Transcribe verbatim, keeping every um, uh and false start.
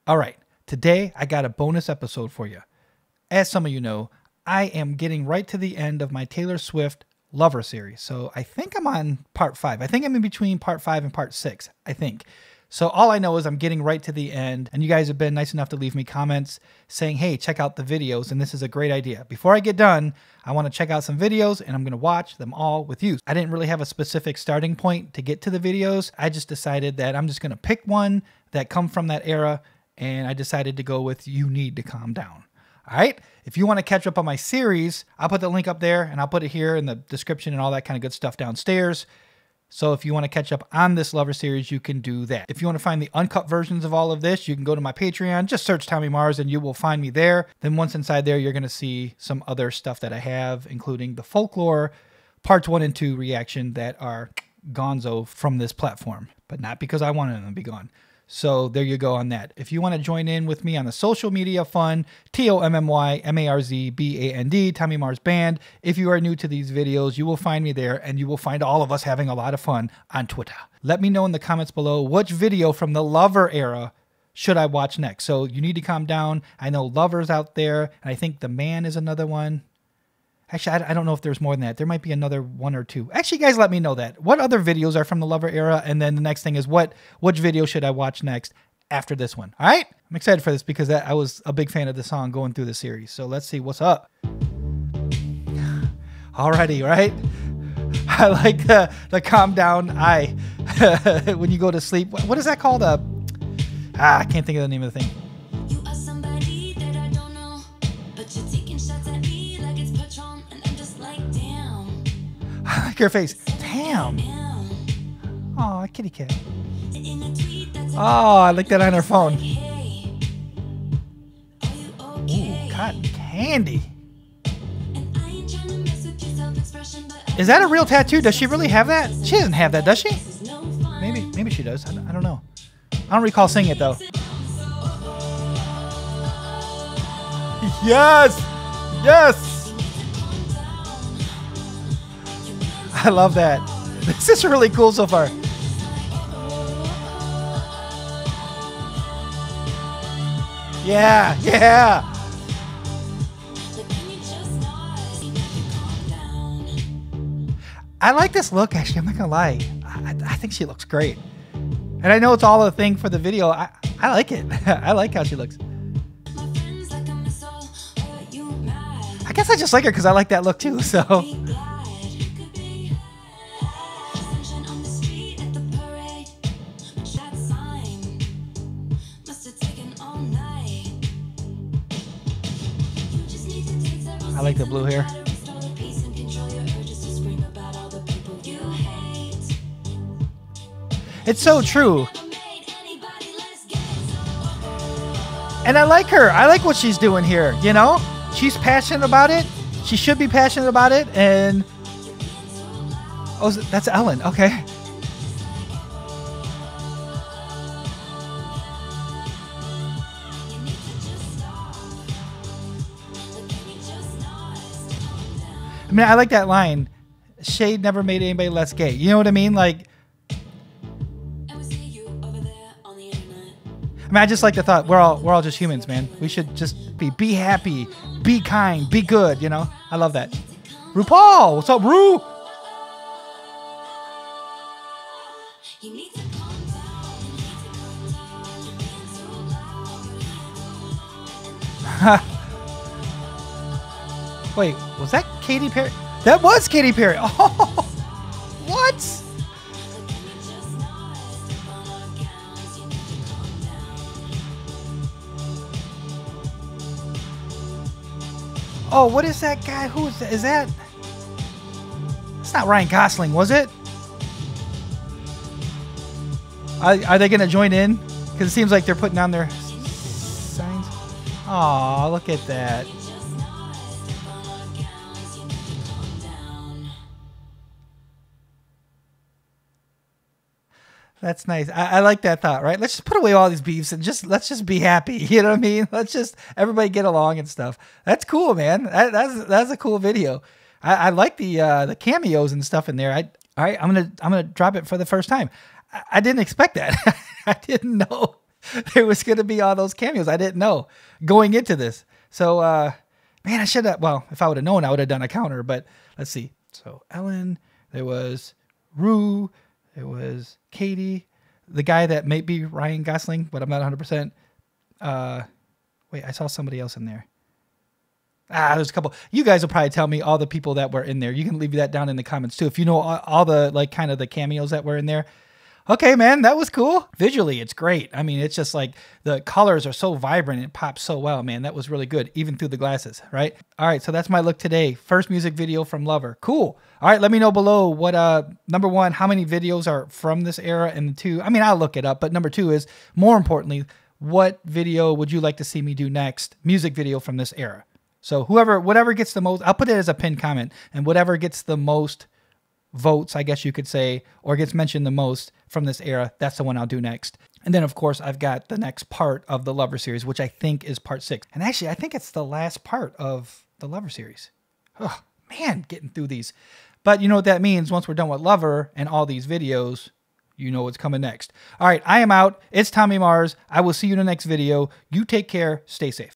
All right, today I got a bonus episode for you. As some of you know, I am getting right to the end of my Taylor Swift Lover series. So I think I'm on part five. I think I'm in between part five and part six, I think. So all I know is I'm getting right to the end, and you guys have been nice enough to leave me comments saying, hey, check out the videos, and this is a great idea. Before I get done, I want to check out some videos, and I'm going to watch them all with you. I didn't really have a specific starting point to get to the videos. I just decided that I'm just going to pick one that come from that era, and I decided to go with You Need to Calm Down. All right. If you want to catch up on my series, I'll put the link up there and I'll put it here in the description and all that kind of good stuff downstairs. So if you want to catch up on this Lover series, you can do that. If you want to find the uncut versions of all of this, you can go to my Patreon, just search Tommy Mars and you will find me there. Then once inside there, you're going to see some other stuff that I have, including the Folklore parts one and two reaction that are gonzo from this platform, but not because I wanted them to be gone. So there you go on that. If you want to join in with me on the social media fun, T O M M Y M A R Z B A N D, Tommy Mars Band. If you are new to these videos, you will find me there and you will find all of us having a lot of fun on Twitter. Let me know in the comments below which video from the Lover era should I watch next. So You Need to Calm Down. I know Lover's out there, and I think The Man is another one. Actually, I don't know if there's more than that. There might be another one or two. Actually, guys, let me know that. What other videos are from the Lover era? And then the next thing is what which video should I watch next after this one? All right? I'm excited for this because I was a big fan of the song going through the series. So let's see what's up. Alrighty, right? I like the, the calm down eye when you go to sleep. What is that called? Uh, ah, I can't think of the name of the thing. You are somebody that I don't know, but you're taking shots at me like it's Patron, and I'm just like, damn. I like her face. Damn. Aw, kitty cat. Oh, I like that on her phone. Ooh, cotton candy. Is that a real tattoo? Does she really have that? She doesn't have that, does she? Maybe, maybe she does. I don't, I don't know. I don't recall seeing it though. Yes! Yes! I love that. This is really cool so far. Yeah, yeah. I like this look, actually. I'm not gonna lie. I, I think she looks great. And I know it's all a thing for the video. I, I like it. I like how she looks. I guess I just like her because I like that look too, so. I like the blue hair. It's so true. And I like her. I like what she's doing here, you know? She's passionate about it. She should be passionate about it. And oh, that's Ellen. Okay. I mean, I like that line. Shade never made anybody less gay. You know what I mean? Like, I mean, I just like the thought we're all we're all just humans, man. We should just be be happy, be kind, be good. You know, I love that. RuPaul, what's up, Ru? Wait, was that Katy Perry? That was Katy Perry. Oh, what? Oh, what is that guy? Who is that? Is that? It's not Ryan Gosling, was it? Are, are they going to join in? Because it seems like they're putting down their signs. Aw, look at that. That's nice. I, I like that thought, right? Let's just put away all these beefs and just let's just be happy. You know what I mean? Let's just everybody get along and stuff. That's cool, man. That, that's that's a cool video. I, I like the uh, the cameos and stuff in there. I all right. I'm gonna I'm gonna drop it for the first time. I, I didn't expect that. I didn't know there was going to be all those cameos. I didn't know going into this. So, uh, man, I should have, well, if I would have known, I would have done a counter, but let's see. So Ellen, there was Rue, there was Katie, the guy that may be Ryan Gosling, but I'm not one hundred percent. Uh, wait, I saw somebody else in there. Ah, there's a couple. You guys will probably tell me all the people that were in there. You can leave that down in the comments too. If you know all, all the, like, kind of the cameos that were in there. Okay, man, that was cool. Visually, it's great. I mean, it's just like the colors are so vibrant. It pops so well, man. That was really good, even through the glasses, right? All right, so that's my look today. First music video from Lover. Cool. All right, let me know below what, uh, number one, how many videos are from this era, and two, I mean, I'll look it up, but number two is, more importantly, what video would you like to see me do next? Music video from this era. So whoever, whatever gets the most, I'll put it as a pinned comment, and whatever gets the most votes, I guess you could say, or gets mentioned the most from this era, that's the one I'll do next. And then, of course, I've got the next part of the Lover series, which I think is part six. And actually, I think it's the last part of the Lover series. Oh, man, getting through these. But you know what that means? Once we're done with Lover and all these videos, you know what's coming next. All right, I am out. It's Tommy Mars. I will see you in the next video. You take care. Stay safe.